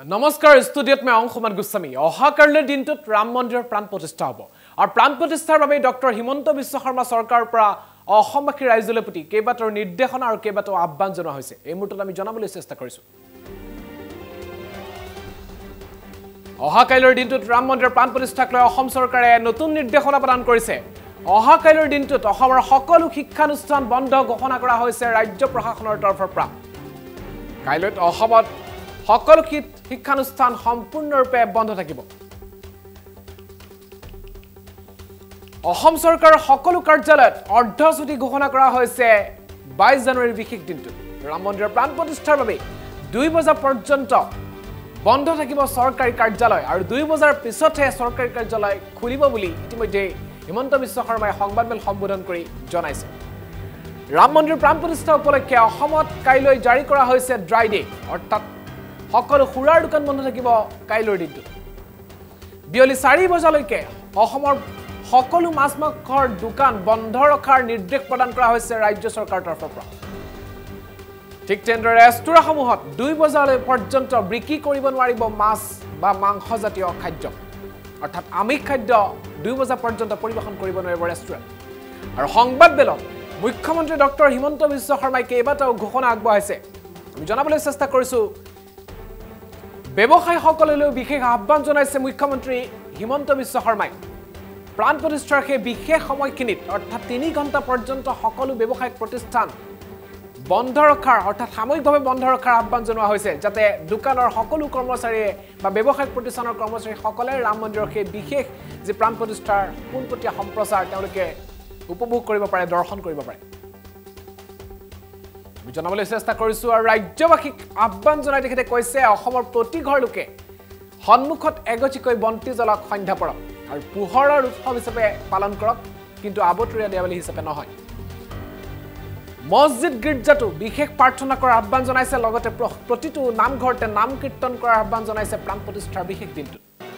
नमस्कार स्टूडियोत में अंशुमान गोस्वामी अहाकाले दिनटुत राम मंदिर प्राण प्रतिष्ठा हब और प्राण प्रतिष्ठार भावे डॉक्टर हिमंत विश्व शर्मा सरकार पर अहोमबासी राइजले प्रति केबाटर निर्देशना और केबाटर आह्वान जनाया होइसे এই মুহূৰ্তত আমি জনাবলৈ চেষ্টা কৰিছো অহাকাইলৰ দিনটুত ৰাম মন্দিৰ প্ৰাণ প্ৰতিষ্ঠাক লৈ অসম চৰকাৰে নতুন নিৰ্দেশনা প্ৰদান কৰিছে অহাকাইলৰ দিনটুত অসমৰ সকলো শিক্ষানুষ্ঠান বন্ধ ঘোষণা কৰা হৈছে ৰাজ্য প্ৰশাসনৰ তৰফৰ পৰা কাইলৈত অসমত সকলো শিক্ষানুষ্ঠান সম্পূৰ্ণৰূপে বন্ধ থাকিব অসম চৰকাৰৰ সকলো কাৰ্যালয়ত অৰ্ধছুটি ঘোষণা কৰা হৈছে 22 জানুৱাৰীৰ বিশেষ দিনটোত ৰাম মন্দিৰৰ প্ৰাণ প্ৰতিষ্ঠাৰ বাবে 2 বজা পৰ্যন্ত বন্ধ থাকিব চৰকাৰী কাৰ্যালয় আৰু 2 বজাৰ পিছতহে চৰকাৰী কাৰ্যালয় খুলিব বুলি ইতিমধ্যে হিমন্ত বিশ্ব শৰ্মাই সংবাদমেল সম্বোধন কৰি জনাইছে ৰাম মন্দিৰ প্ৰাণ প্ৰতিষ্ঠা উপলক্ষে অসমত কাইলৈ জাৰি কৰা হৈছে ড্ৰাই ডে অৰ্থাৎ সকলো খুৰাৰ দোকান বন্ধ থাকিব কাইলৈৰ দিনটোত বিয়লি 4 বজালৈকে অসমৰ সকলো মাছ মাংসৰ দোকান বন্ধ ৰখাৰ নিৰ্দেশ প্ৰদান কৰা হৈছে ৰাজ্য চৰকাৰৰ তৰফৰ পৰা ঠিক তেনেদৰে ৰেষ্টুৰাসমূহত 2 বজালৈ পৰ্যন্ত বিক্ৰী কৰিব নোৱাৰিব মাছ বা মাংস জাতীয় খাদ্য অৰ্থাৎ আমিষ খাদ্য 2 বজা পৰ্যন্ত পৰিবেশন কৰিব নোৱাৰিব ৰেষ্টুৰেণ্ট আৰু সংবাদমেলত মুখ্যমন্ত্ৰী ডক্টৰ হিমন্ত বিশ্ব শৰ্মাই কেইবাটাও ঘোষণা আগবঢ়াইছে আমি জনাবলৈ চেষ্টা কৰিছো ব্যৱসায়ীসকললৈ বিশেষ আহ্বান জনাইছে মুখ্যমন্ত্ৰী হিমন্ত বিশ্ব শৰ্মাই প্ৰাণ প্ৰতিষ্ঠাৰ সেই বিশেষ সময়খিনিত অৰ্থাৎ 3 ঘণ্টা পৰ্যন্ত সকলো ব্যৱসায়িক প্ৰতিষ্ঠান বন্ধ ৰখাৰ অৰ্থাৎ সাময়িকভাৱে বন্ধ ৰখাৰ আহ্বান জনোৱা হৈছে যাতে দোকানৰ সকলো কৰ্মচাৰীয়ে বা ব্যৱসায়িক প্ৰতিষ্ঠানৰ কৰ্মচাৰীসকলে ৰাম মন্দিৰৰ সেই বিশেষ যে প্ৰাণ প্ৰতিষ্ঠাৰ পোনপটীয়া সম্প্ৰচাৰ তেওঁলোকে উপভোগ কৰিব পাৰে দৰ্শন কৰিব পাৰে আমি জনাবলৈ চেষ্টা কৰিছো আৰু ৰাজ্যবাসীক আহ্বান জনাই তেখেতে কৈছে অসমৰ প্ৰতি ঘৰ লোকে সন্মুখত এগচিকৈ বন্তি জ্বলাওক সন্ধ্যা পৰক আৰু পোহৰৰ উৎসৱ হিচাপে পালন কৰক কিন্তু আবতৰীয়া দেৱালী হিচাপে নহয় মছজিদ গিৰ্জাটো বিশেষ প্ৰাৰ্থনা কৰাৰ আহ্বান জনাইছে লগতে প্ৰতিটো নামঘৰতে নাম কীৰ্তন কৰাৰ আহ্বান জনাইছে প্ৰাণ প্ৰতিষ্ঠাৰ বিশেষ দিনটো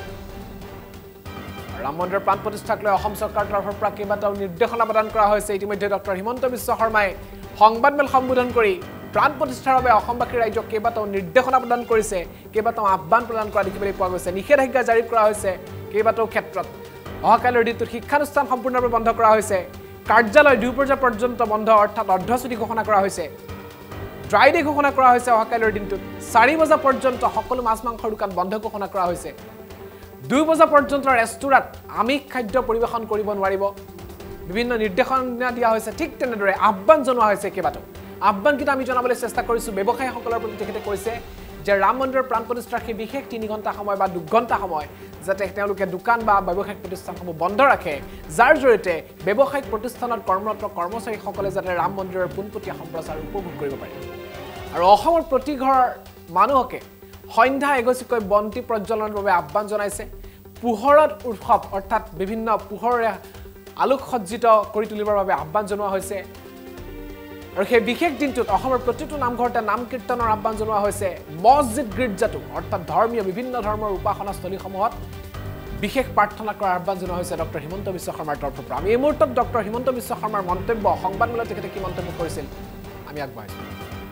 ৰাম মন্দিৰ প্ৰাণ প্ৰতিষ্ঠাক লৈ অসম চৰকাৰৰ তৰফৰ পৰা কেইবাটাও নিৰ্দেশনা প্ৰদান কৰা হৈছে ইতিমধ্যে ডক্টৰ হিমন্ত বিশ্ব শৰ্মাই সংবাদমেল সম্বোধন কৰি প্ৰাণ প্ৰতিষ্ঠাৰ বাবে অসমবাসী ৰাজ্যক কেইবাটাও নিৰ্দেশনা প্ৰদান কৰিছে কেইবাটাও আহ্বান প্ৰদান কৰা দেখিবলৈ পোৱা গৈছে নিষেধাজ্ঞা জাৰি কৰা হৈছে কেইবাটাও ক্ষেত্ৰত অহাকাইলৰ দিনটোত শিক্ষানুষ্ঠান সম্পূৰ্ণৰূপে বন্ধ কৰা হৈছে কাৰ্যালয় 2 বজা পৰ্যন্ত বন্ধ অৰ্থাৎ অৰ্ধছুটি ঘোষণা কৰা হৈছে ড্ৰাই ডে ঘোষণা কৰা হৈছে অহাকাইলৰ দিনটোত 4 বজা পৰ্যন্ত সকলো মাছ মাংসৰ দোকান বন্ধ ঘোষণা কৰা হৈছে 2 বজা পৰ্যন্ত ৰেষ্টুৰাত আমিষ খাদ্য পৰিবেশন কৰিব নোৱাৰিব বিভিন্ন নিৰ্দেশনা দিয়া হৈছে ঠিক তেনেদৰে আহ্বান জনোৱা হৈছে কেইবাটাও আহ্বান কিটা আমি জনাবলৈ চেষ্টা কৰিছো ব্যৱসায়ীসকলৰ প্ৰতি তেখেতে কৈছে যে ৰাম মন্দিৰৰ প্ৰাণ প্ৰতিষ্ঠাৰ সেই বিশেষ 3 ঘণ্টা সময় বা 2 ঘণ্টা সময় যাতে তেওঁলোকে দোকান বা ব্যৱসায়িক প্ৰতিষ্ঠানসমূহ বন্ধ ৰাখে যাৰ জৰিয়তে ব্যৱসায়িক প্ৰতিষ্ঠানত কৰ্মৰত কৰ্মচাৰীসকলে যাতে ৰাম মন্দিৰৰ পোনপটীয়া সম্প্ৰচাৰ উপভোগ কৰিব পাৰে আৰু অসমৰ প্ৰতি ঘৰ মানুহকে সন্ধ্যা এগচিকৈ বন্তি প্ৰজ্বলনৰ বাবে আহ্বান জনাইছে পোহৰত উৎসৱ অৰ্থাৎ বিভিন্ন পোহৰে আলোকসজ্জিত কৰি তুলিবৰ বাবে আহ্বান জনোৱা হৈছে আৰু সেই বিশেষ দিনটোত অসমৰ প্ৰতিটো নামঘৰতে নাম কীৰ্তনৰ আহ্বান জনোৱা হৈছে মছজিদ গিৰ্জাটো অৰ্থাৎ ধৰ্মীয় বিভিন্ন ধৰ্মৰ উপাসনাস্থলীসমূহত বিশেষ প্ৰাৰ্থনা কৰাৰ আহ্বান জনোৱা হৈছে ডক্টৰ হিমন্ত বিশ্ব শৰ্মাৰ তৰফৰ পৰা আমি এই মুহূৰ্তত ডক্টৰ হিমন্ত বিশ্ব শৰ্মাৰ মন্তব্য সংবাদমেলত তেখেতে কি মন্তব্য কৰিছিল আমি আগবাঢ়িছো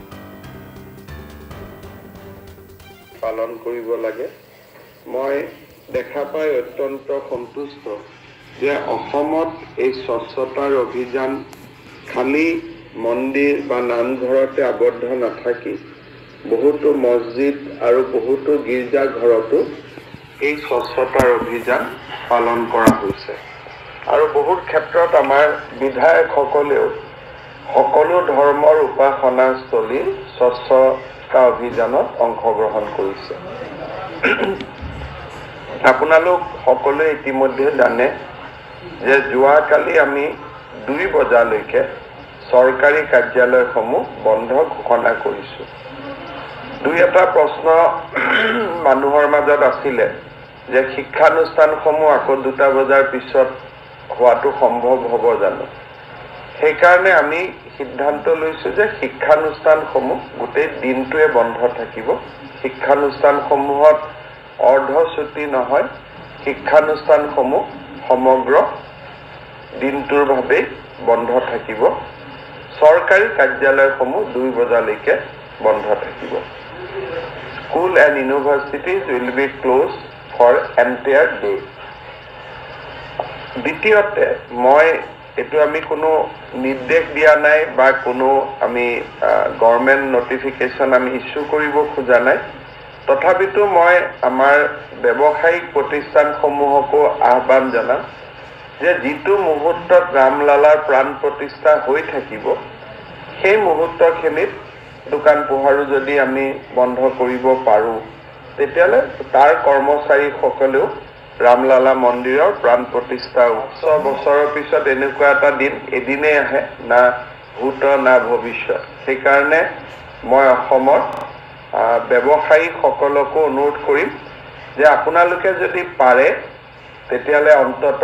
পালন কৰিব লাগে মই দেখা পাই অত্যন্ত সন্তুষ্ট যে অসমত এই স্বচ্ছতাৰ অভিযান খালি মন্দিৰ বা নামঘৰতে আবদ্ধ নাথাকি বহুতো মছজিদ আৰু বহুতো গীৰ্জা ঘৰতো এই স্বচ্ছতাৰ অভিযান পালন কৰা হৈছে আৰু বহুত ক্ষেত্ৰত আমাৰ বিধায়কসকলেও সকলো ধৰ্মৰ উপাসনাস্থলীৰ স্বচ্ছতা অভিযানত অংশগ্ৰহণ কৰিছে আপোনালোক সকলোৱে ইতিমধ্যে জানে যে যোৱাকালি আমি 2 বজালৈকে চৰকাৰী কাৰ্যালয়সমূহ বন্ধ ঘোষণা কৰিছো 2-এটা প্ৰশ্ন মানুহৰ মাজত আছিল যে শিক্ষানুষ্ঠানসমূহ আকৌ 2 বজাৰ পিছত হোৱাটো সম্ভৱ হ'ব জানো সেইকাৰণে আমি সিদ্ধান্ত লৈছো যে শিক্ষানুষ্ঠানসমূহ গোটেই দিনটোৱে বন্ধ থাকিব শিক্ষানুষ্ঠানসমূহত অৰ্ধছুটি নহয় শিক্ষানুষ্ঠানসমূহ সমগ্ৰ দিনটোৰ বাবে বন্ধ থাকিব চৰকাৰী কাৰ্যালয়সমূহ 2 বজালৈকে বন্ধ থাকিব school and universities will be closed for entire day. দ্বিতীয়তে মই এটো আমি কোনো নিৰ্দেশ দিয়া নাই বা কোনো আমি গভৰ্নমেন্ট নোটিফিকেশন আমি ইস্যু কৰিব খোজা নাই তথাপিতো মই আমাৰ ব্যৱসায়িক প্ৰতিষ্ঠানসমূহকো আহ্বান জনাম যে যিটো মুহূৰ্তত ৰামলালাৰ প্ৰাণ প্ৰতিষ্ঠা হৈ থাকিব সেই মুহূৰ্তখিনিত দোকান পোহাৰো যদি আমি বন্ধ কৰিব পাৰো তেতিয়ালে তাৰ কৰ্মচাৰীসকলেও ৰামলালা মন্দিৰৰ প্ৰাণ প্ৰতিষ্ঠা উৎসৱ বছৰৰ পিছত এনেকুৱা এটা দিন এদিনে আহে না ভূত না ভৱিষ্যত সেইকাৰণে মই অসমৰ ব্যৱসায়ীসকলকো অনুৰোধ কৰিম যে আপোনালোকে যদি পাৰে তেতিয়ালে অন্তত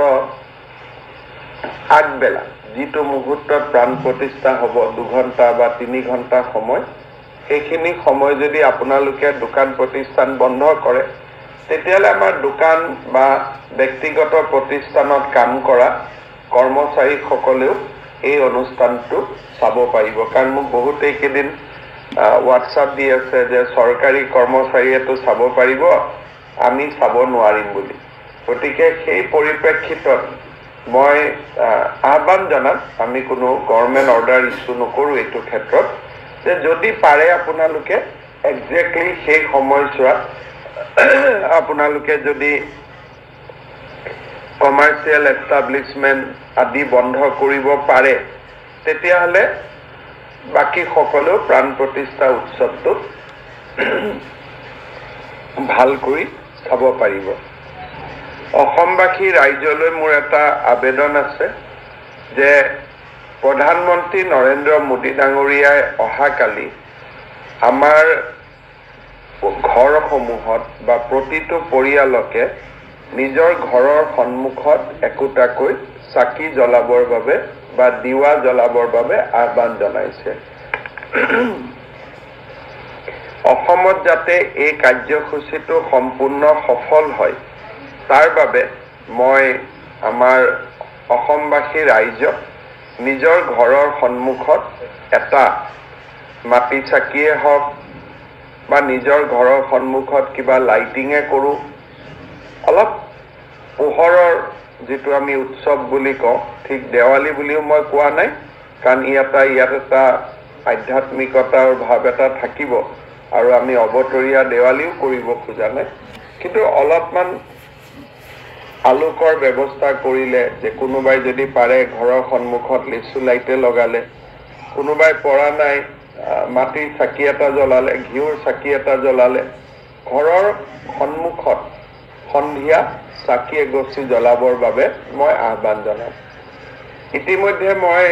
আগবেলা যিটো মুহূৰ্তত প্ৰাণ প্ৰতিষ্ঠা হ'ব 2 ঘণ্টা বা 3 ঘণ্টা সময় সেইখিনি সময় যদি আপোনালোকে দোকান প্ৰতিষ্ঠান বন্ধ কৰে তেতিয়ালে আমাৰ দোকান বা ব্যক্তিগত প্ৰতিষ্ঠানত কাম কৰা কৰ্মচাৰীসকলেও এই অনুষ্ঠানটো চাব পাৰিব কাৰণ মোক বহুতে কেদিন WhatsApp দি আছে যে চৰকাৰী কৰ্মচাৰীয়েটো চাব পাৰিব আমি চাব নোৱাৰিম বুলি গতিকে সেই পৰিপ্ৰেক্ষিতত মই আহ্বান জনাম আমি কোনো গভৰ্নমেন্ট অৰ্ডাৰ ইস্যু নকৰো এইটো ক্ষেত্ৰত যে যদি পাৰে আপোনালোকে এক্স্যাক্টলি সেই সময়ছোৱাত আপোনালোকে যদি কমাৰ্চিয়েল এষ্টাব্লিশমেন্ট আদি বন্ধ কৰিব পাৰে তেতিয়াহলে বাকি সকলো প্ৰাণ প্ৰতিষ্ঠা উৎসৱটো ভাল কৰি চাব পাৰিব অসমবাসী ৰাইজলৈ মোৰ এটা আবেদন আছে যে প্ৰধানমন্ত্ৰী নৰেন্দ্ৰ মোদী ডাঙৰীয়াই অহাকালি আমাৰ ঘৰসমূহত বা প্ৰতিটো পৰিয়ালকে নিজৰ ঘৰৰ সন্মুখত একোটাকৈ চাকি জ্বলাবৰ বাবে বা দিৱা জ্বলাবৰ বাবে আহ্বান জনাইছে অসমত যাতে এই কাৰ্যসূচীটো সম্পূৰ্ণ সফল হয় তাৰ বাবে মই আমাৰ অসমবাসী ৰাইজক নিজৰ ঘৰৰ সন্মুখত এটা মাটি চাকিয়ে হওক বা নিজৰ ঘৰৰ সন্মুখত কিবা লাইটিংয়ে কৰো অলপ পোহৰৰ যেটো আমি উৎসৱ বুলি কওঁ ঠিক দেৱালী বুলিও মই কোৱা নাই কাৰণ ইয়াত এটা আধ্যাত্মিকতাৰ ভাৱ এটা থাকিব আৰু আমি অবতৰীয়া দেৱালীও কৰিব খোজা নাই কিন্তু অলপমান আলোকৰ ব্যৱস্থা কৰিলে যে কোনোবাই যদি পাৰে ঘৰৰ সন্মুখত লিচু লাইটে লগালে কোনোবাই পৰা নাই মাটিৰ চাকি এটা জ্বলালে ঘিউৰ চাকি এটা জ্বলালে ঘৰৰ সন্মুখত সন্ধিয়া চাকি এগছি জ্বলাবৰ বাবে মই আহ্বান জনাম ইতিমধ্যে মই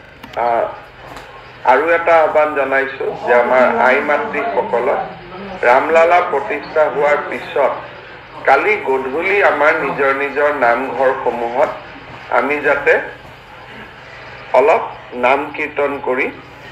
আৰু এটা আহ্বান জনাইছো যে আমাৰ আই মাতৃসকলক ৰামলালা প্ৰতিষ্ঠা হোৱাৰ পিছত কালি গধূলি আমাৰ নিজৰ নিজৰ নামঘৰসমূহত আমি যাতে অলপ নাম কীৰ্তন কৰি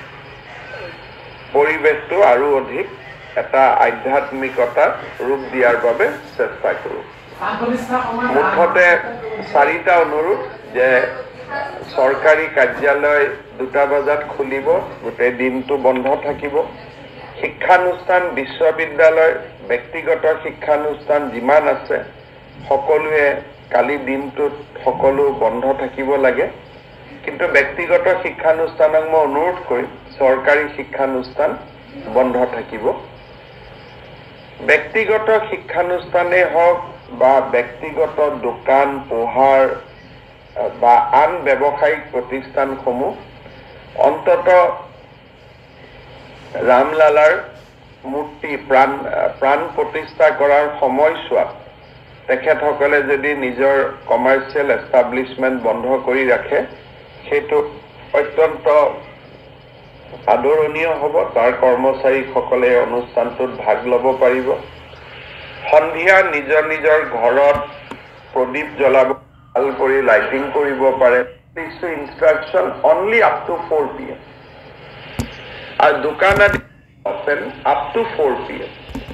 পৰিবেশটো আৰু অধিক এটা আধ্যাত্মিকতা ৰূপ দিয়াৰ বাবে চেষ্টা কৰো মুঠতে 4টা অনুৰোধ যে চৰকাৰী কাৰ্যালয় 2টা বজাত খুলিব গোটেই দিনটো বন্ধ থাকিব শিক্ষানুষ্ঠান বিশ্ববিদ্যালয় ব্যক্তিগত শিক্ষানুষ্ঠান যিমান আছে সকলোৱে কালি দিনটোত সকলো বন্ধ থাকিব লাগে কিন্তু ব্যক্তিগত শিক্ষানুষ্ঠানক মই অনুৰোধ কৰিম চৰকাৰী শিক্ষানুষ্ঠান বন্ধ থাকিব ব্যক্তিগত শিক্ষানুষ্ঠানে হওক বা ব্যক্তিগত দোকান পোহাৰ বা আন ব্যৱসায়িক প্ৰতিষ্ঠানসমূহ অন্তত ৰামলালাৰ মূৰ্তি প্ৰাণ প্ৰতিষ্ঠা কৰাৰ সময়ছোৱাত তেখেতসকলে যদি নিজৰ কমাৰ্চিয়েল এষ্টাব্লিশমেন্ট বন্ধ কৰি ৰাখে সেইটো অত্যন্ত আদৰণীয় হ'ব তাৰ কৰ্মচাৰীসকলে অনুষ্ঠানটোত ভাগ ল'ব পাৰিব সন্ধিয়া নিজৰ নিজৰ ঘৰত প্ৰদীপ জ্বলাব ভাল কৰি লাইটিং কৰিব পাৰে দিছো instruction only up to 4 PM আৰু দোকান open up to 4 PM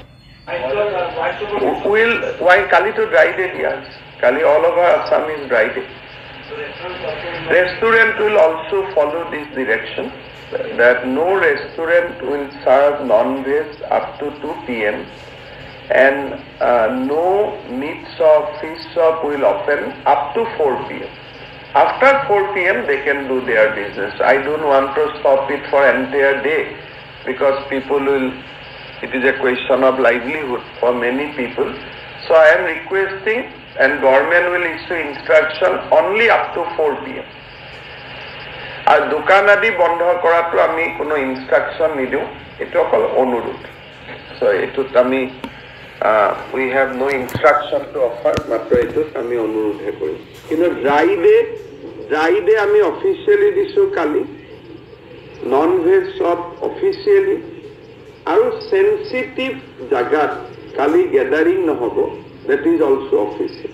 why kali to dry day yes kali all over Assam is dry day restaurant will also follow this direction that no restaurant will serve non-veg up to 2 p.m. and no meat shop, fish shop will open up to 4 p.m. After 4 p.m. they can do their business. I don't want to stop it for entire day because people will, it is a question of livelihood for many people. So I am requesting and government will issue instruction only up to 4 p.m. আর দোকান আদি বন্ধ কৰাটো আমি কোনো instruction নিদিও, এটো অকল অনুৰোধ। সো এটোত আমি we have no instruction to offer, মাত্ৰ এটোত আমি অনুৰোধহে কৰিম। কিন্তু ড্ৰাইডে আমি অফিচিয়েলি দিছো কালি, নন ভেজ সব অফিচিয়েলি, আৰু সেনসিটিভ জাগাত কালি গেদাৰিং নহব, that is also official.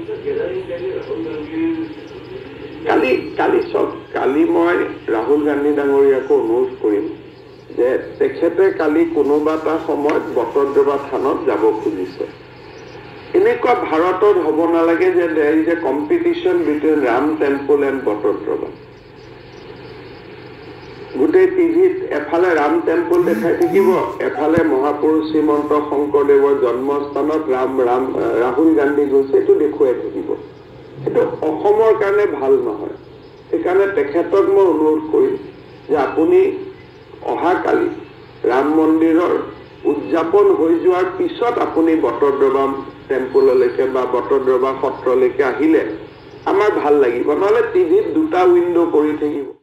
কালি মই ৰাহুল গান্ধী ডাঙৰীয়াকো অনুৰোধ কৰিম যে তেখেতে কালি কোনোবা এটা সময়ত বটদ্ৰৱা থানত যাব খুজিছে। এনেকুৱা ভাৰতত হ'ব নালাগে যে there is a competition between Ram temple and Batadrava. গোটেই টিভিত এফালে ৰাম টেম্পল দেখাই থাকিব, এফালে মহাপুৰুষ শ্ৰীমন্ত শংকৰদেৱৰ জন্মস্থানত ৰাহুল গান্ধী গৈছে, এইটো দেখুৱাই থাকিব। এইটো অসমৰ কাৰণে ভাল নহয়। সেইকাৰণে তেখেতক মই অনুৰোধ কৰিম যে আপুনি অহাকালি ৰাম মন্দিৰৰ উদযাপন হৈ যোৱাৰ পিছত আপুনি বটদ্ৰৱা টেম্পললৈকে বা বটদ্ৰৱা সত্ৰলৈকে আহিলে আমাৰ ভাল লাগিব, নহ'লে টিভিত দুটা উইণ্ডো কৰি থাকিব।